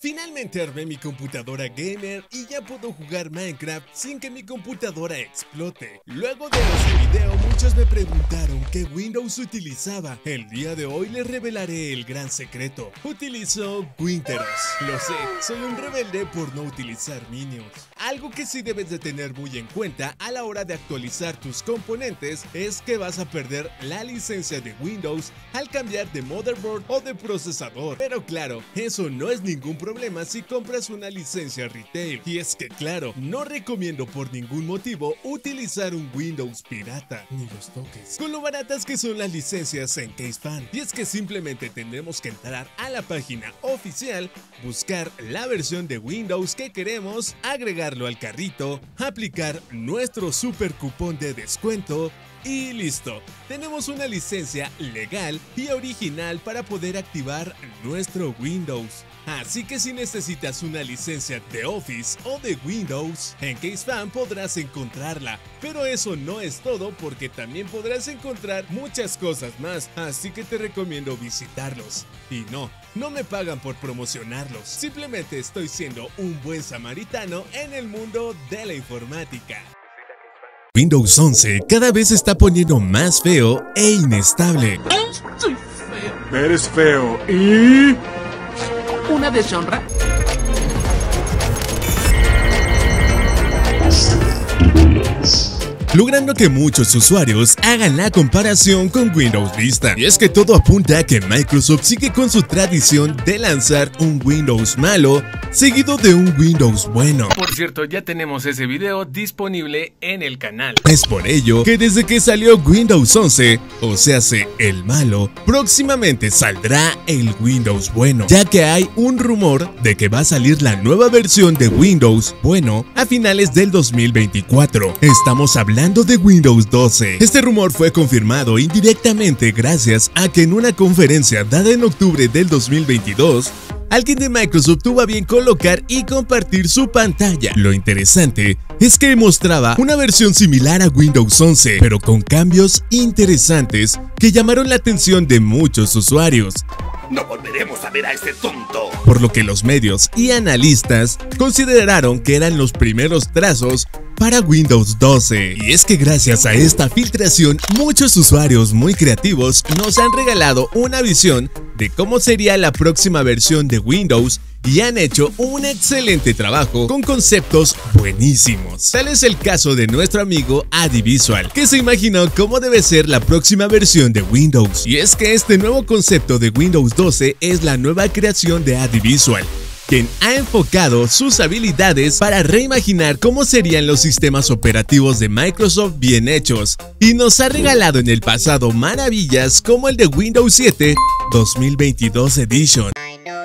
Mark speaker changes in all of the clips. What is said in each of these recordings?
Speaker 1: Finalmente armé mi computadora gamer y ya puedo jugar Minecraft sin que mi computadora explote. Luego de ese video muchos me preguntaron qué Windows utilizaba. El día de hoy les revelaré el gran secreto. Utilizo Winteros. Lo sé, soy un rebelde por no utilizar Minions. Algo que sí debes de tener muy en cuenta a la hora de actualizar tus componentes es que vas a perder la licencia de Windows al cambiar de motherboard o de procesador. Pero claro, eso no es ningún problema si compras una licencia retail. Y es que claro, no recomiendo por ningún motivo utilizar un Windows pirata, ni los toques, con lo baratas que son las licencias en CaseFan. Y es que simplemente tendremos que entrar a la página oficial, buscar la versión de Windows que queremos, agregarlo al carrito, aplicar nuestro super cupón de descuento y listo. Tenemos una licencia legal y original para poder activar nuestro Windows. Así que si necesitas una licencia de Office o de Windows, en CaseFan podrás encontrarla. Pero eso no es todo, porque también podrás encontrar muchas cosas más, así que te recomiendo visitarlos. Y no me pagan por promocionarlos, simplemente estoy siendo un buen samaritano en el mundo de la informática. Windows 11 cada vez se está poniendo más feo e inestable.
Speaker 2: Estoy feo.
Speaker 3: Eres feo y...
Speaker 2: ¿Una deshonra?
Speaker 1: Logrando que muchos usuarios hagan la comparación con Windows Vista. Y es que todo apunta a que Microsoft sigue con su tradición de lanzar un Windows malo seguido de un Windows bueno.
Speaker 4: Por cierto, ya tenemos ese video disponible en el canal.
Speaker 1: Es por ello que desde que salió Windows 11, o sea, el malo, próximamente saldrá el Windows bueno, ya que hay un rumor de que va a salir la nueva versión de Windows bueno a finales del 2024. Estamos hablando de Windows 12. Este rumor fue confirmado indirectamente gracias a que en una conferencia dada en octubre del 2022, alguien de Microsoft tuvo a bien colocar y compartir su pantalla. Lo interesante es que mostraba una versión similar a Windows 11, pero con cambios interesantes que llamaron la atención de muchos usuarios.
Speaker 3: No volveremos a ver a este tonto.
Speaker 1: Por lo que los medios y analistas consideraron que eran los primeros trazos para Windows 12. Y es que gracias a esta filtración, muchos usuarios muy creativos nos han regalado una visión de cómo sería la próxima versión de Windows y han hecho un excelente trabajo con conceptos buenísimos. Tal es el caso de nuestro amigo Adivisual, que se imaginó cómo debe ser la próxima versión de Windows. Y es que este nuevo concepto de Windows 12 es la nueva creación de Adivisual, quien ha enfocado sus habilidades para reimaginar cómo serían los sistemas operativos de Microsoft bien hechos, y nos ha regalado en el pasado maravillas como el de Windows 7 2022 Edition.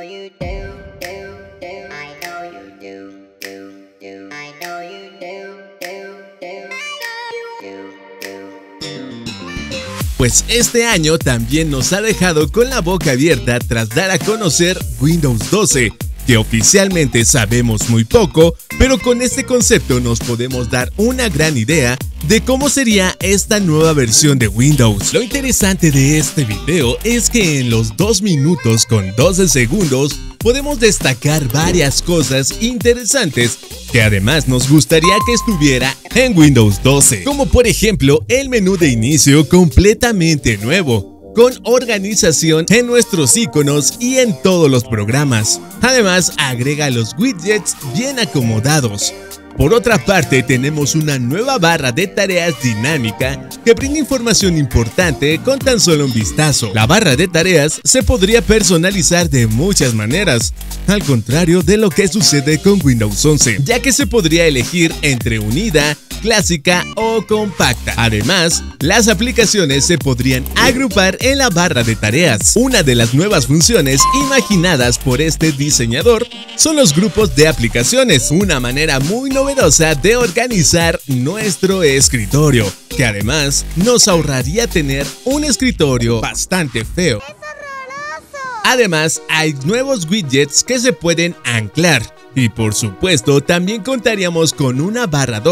Speaker 1: Pues este año también nos ha dejado con la boca abierta tras dar a conocer Windows 12, que oficialmente sabemos muy poco, pero con este concepto nos podemos dar una gran idea de cómo sería esta nueva versión de Windows. Lo interesante de este video es que en los 2 minutos con 12 segundos podemos destacar varias cosas interesantes que además nos gustaría que estuviera en Windows 12, como por ejemplo el menú de inicio completamente nuevo, con organización en nuestros iconos y en todos los programas. Además, agrega los widgets bien acomodados. Por otra parte, tenemos una nueva barra de tareas dinámica que brinda información importante con tan solo un vistazo. La barra de tareas se podría personalizar de muchas maneras, al contrario de lo que sucede con Windows 11, ya que se podría elegir entre unida, clásica o compacta. Además, las aplicaciones se podrían agrupar en la barra de tareas. Una de las nuevas funciones imaginadas por este diseñador son los grupos de aplicaciones, una manera muy novedosa de organizar nuestro escritorio, que además nos ahorraría tener un escritorio bastante feo. Además, hay nuevos widgets que se pueden anclar y por supuesto también contaríamos con una barra dock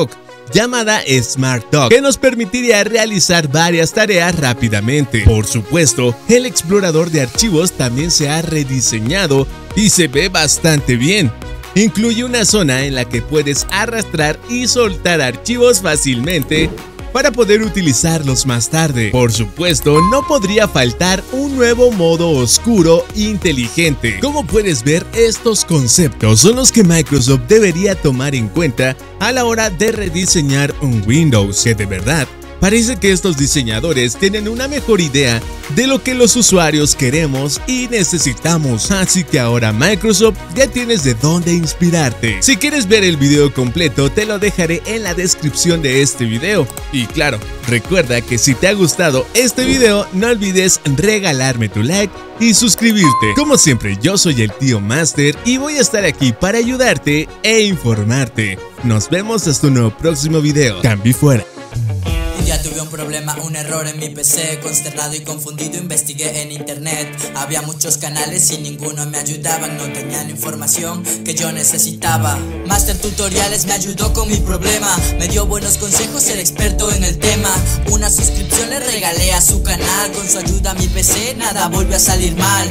Speaker 1: llamada Smart Dock, que nos permitiría realizar varias tareas rápidamente. Por supuesto, el explorador de archivos también se ha rediseñado y se ve bastante bien. Incluye una zona en la que puedes arrastrar y soltar archivos fácilmente para poder utilizarlos más tarde. Por supuesto, no podría faltar un nuevo modo oscuro inteligente. Como puedes ver, estos conceptos son los que Microsoft debería tomar en cuenta a la hora de rediseñar un Windows, que de verdad parece que estos diseñadores tienen una mejor idea de lo que los usuarios queremos y necesitamos, así que ahora Microsoft ya tienes de dónde inspirarte. Si quieres ver el video completo, te lo dejaré en la descripción de este video. Y claro, recuerda que si te ha gustado este video, no olvides regalarme tu like y suscribirte. Como siempre, yo soy el tío Master y voy a estar aquí para ayudarte e informarte. Nos vemos hasta un nuevo próximo video. Cambio fuera.
Speaker 5: Ya tuve un problema, un error en mi PC. Consternado y confundido investigué en internet. Había muchos canales y ninguno me ayudaban. No tenían información que yo necesitaba. Master Tutoriales me ayudó con mi problema. Me dio buenos consejos, el experto en el tema. Una suscripción le regalé a su canal. Con su ayuda mi PC nada volvió a salir mal.